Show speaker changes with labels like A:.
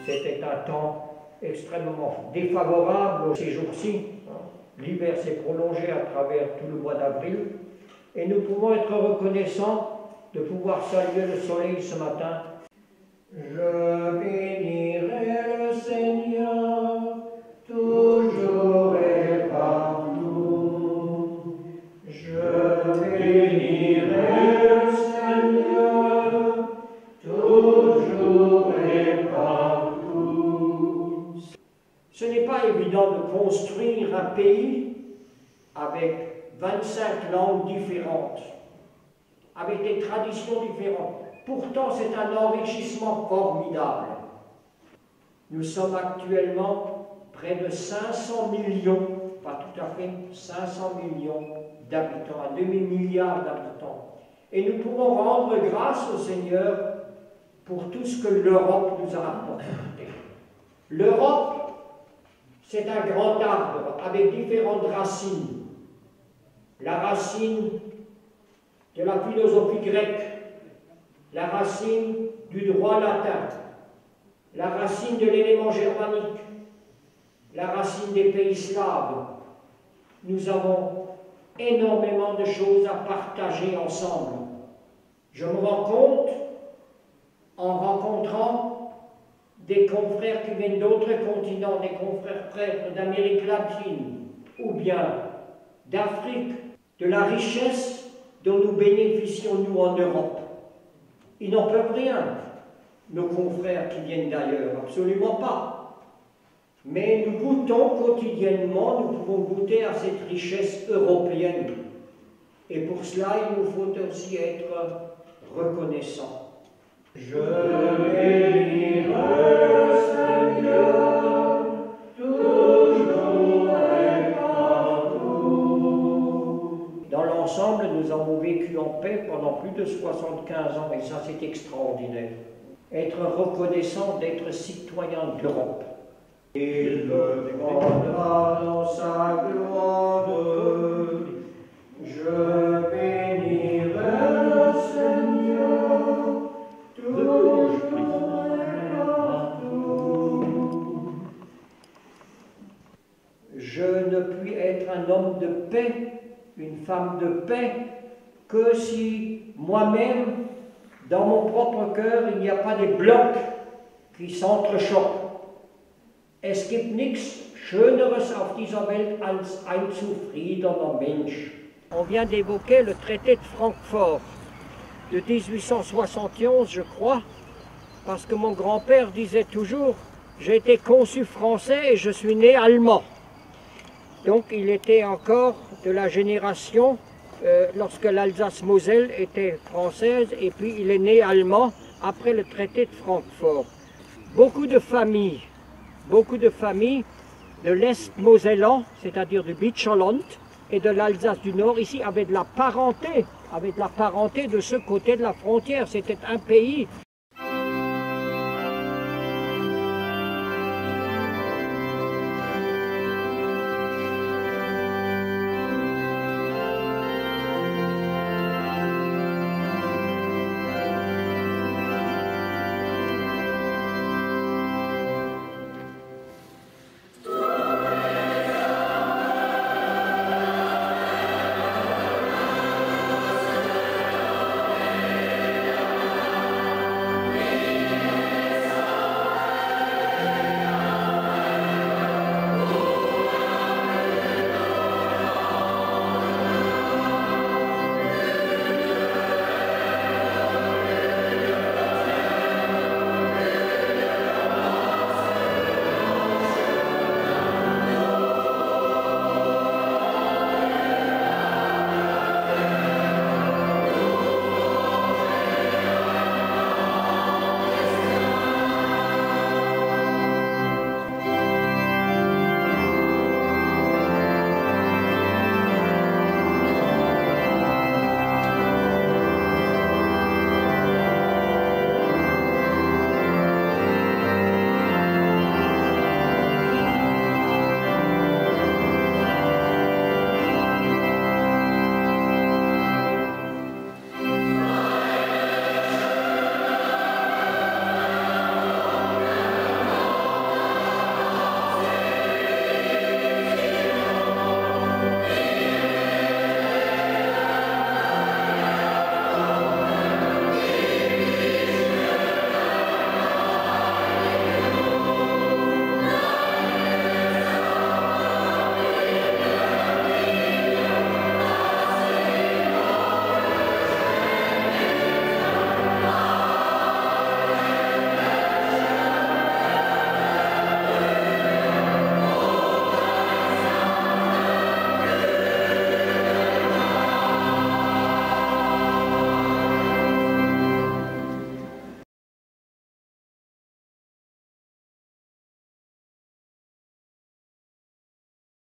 A: C'était un temps extrêmement défavorable ces jours-ci. L'hiver s'est prolongé à travers tout le mois d'avril. Et nous pouvons être reconnaissants de pouvoir saluer le soleil ce matin. Je bénirai le Seigneur toujours et partout. Je bénirai le Seigneur toujours et partout. Ce n'est pas évident de construire un pays avec 25 langues différentes, avec des traditions différentes. Pourtant, c'est un enrichissement formidable. Nous sommes actuellement près de 500 millions, pas tout à fait, 500 millions d'habitants, un demi-milliard d'habitants. Et nous pouvons rendre grâce au Seigneur pour tout ce que l'Europe nous a apporté. L'Europe, c'est un grand arbre avec différentes racines. La racine de la philosophie grecque, la racine du droit latin, la racine de l'élément germanique, la racine des pays slaves. Nous avons énormément de choses à partager ensemble. Je me rends compte, en rencontrant des confrères qui viennent d'autres continents, des confrères prêtres d'Amérique latine, ou bien d'Afrique, de la richesse dont nous bénéficions, nous, en Europe. Ils n'en peuvent rien, nos confrères qui viennent d'ailleurs, absolument pas. Mais nous goûtons quotidiennement, nous pouvons goûter à cette richesse européenne. Et pour cela, il nous faut aussi être reconnaissants. Je bénirai le Seigneur toujours et partout. Dans l'ensemble, nous avons vécu en paix pendant plus de 75 ans, et ça c'est extraordinaire. Être reconnaissant d'être citoyen d'Europe. Il le prendra dans sa gloire. Je bénirai le Seigneur toujours et partout. Je ne puis être un homme de paix, une femme de paix, que si moi-même, dans mon propre cœur, il n'y a pas des blocs qui s'entrechoquent. Es gibt nichts Schöneres auf dieser Welt als ein zufriedener Mensch. On vient d'évoquer le traité de Francfort de 1871, je crois, parce que mon grand-père disait toujours « J'ai été conçu français et je suis né allemand ». Donc il était encore de la génération lorsque l'Alsace-Moselle était française, et puis il est né allemand après le traité de Francfort. Beaucoup de familles de l'Est mosellan, c'est-à-dire du Beecherland, et de l'Alsace du Nord, ici, avaient de la parenté de ce côté de la frontière. C'était un pays